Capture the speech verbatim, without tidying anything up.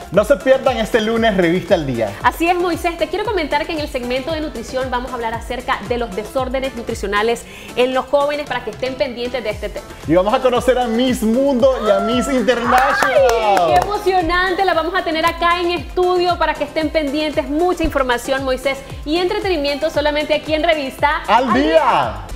No se pierdan este lunes Revista al Día. Así es, Moisés. Te quiero comentar que en el segmento de nutrición vamos a hablar acerca de los desórdenes nutricionales en los jóvenes para que estén pendientes de este tema. Y vamos a conocer a Miss Mundo y a Miss International. ¡Ay, qué emocionante! La vamos a tener acá en estudio para que estén pendientes. Mucha información, Moisés, y entretenimiento solamente aquí en Revista al Día.